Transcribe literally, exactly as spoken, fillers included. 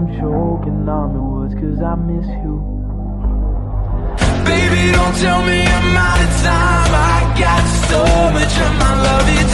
I'm choking on the words, cause I miss you. Baby, don't tell me I'm out of time. I got so much of my love.